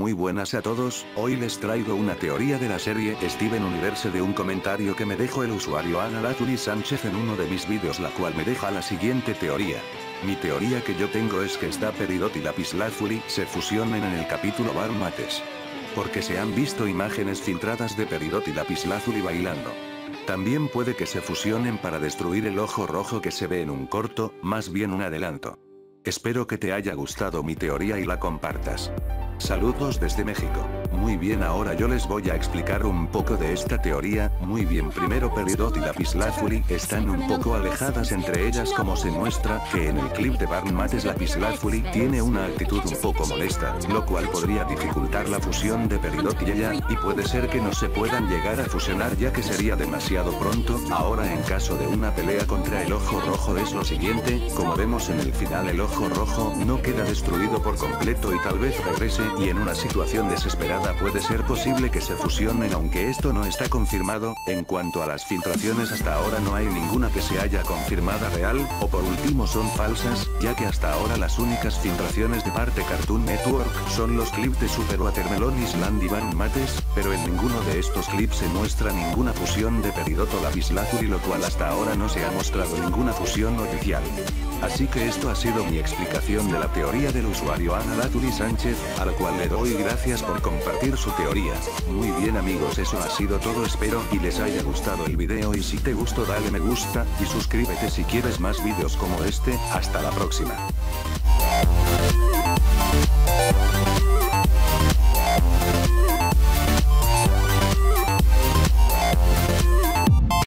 Muy buenas a todos, hoy les traigo una teoría de la serie Steven Universe de un comentario que me dejó el usuario Analazuli Sánchez en uno de mis vídeos, la cual me deja la siguiente teoría. Mi teoría que yo tengo es que esta Peridot y Lapislázuli se fusionen en el capítulo Bar Mates. Porque se han visto imágenes filtradas de Peridot y Lapislázuli bailando. También puede que se fusionen para destruir el ojo rojo que se ve en un corto, más bien un adelanto. Espero que te haya gustado mi teoría y la compartas. Saludos desde México. Muy bien, ahora yo les voy a explicar un poco de esta teoría. Muy bien, primero Peridot y Lapislázuli están un poco alejadas entre ellas, como se muestra que en el clip de Bar Mates Lapislázuli tiene una actitud un poco molesta, lo cual podría dificultar la fusión de Peridot y ella, y puede ser que no se puedan llegar a fusionar ya que sería demasiado pronto. Ahora, en caso de una pelea contra el ojo rojo es lo siguiente, como vemos en el final el ojo rojo no queda destruido por completo y tal vez regrese, y en una situación desesperada puede ser posible que se fusionen, aunque esto no está confirmado. En cuanto a las filtraciones, hasta ahora no hay ninguna que se haya confirmada real, o por último son falsas, ya que hasta ahora las únicas filtraciones de parte Cartoon Network son los clips de Super Watermelon Island y Bar Mates, pero en ninguno de estos clips se muestra ninguna fusión de Peridot o Lapislázuli, lo cual hasta ahora no se ha mostrado ninguna fusión oficial. Así que esto ha sido mi explicación de la teoría del usuario Analazuli Sánchez, al cual le doy gracias por compartir su teoría. Muy bien amigos, eso ha sido todo, espero y les haya gustado el video, y si te gustó dale me gusta, y suscríbete si quieres más vídeos como este. Hasta la próxima.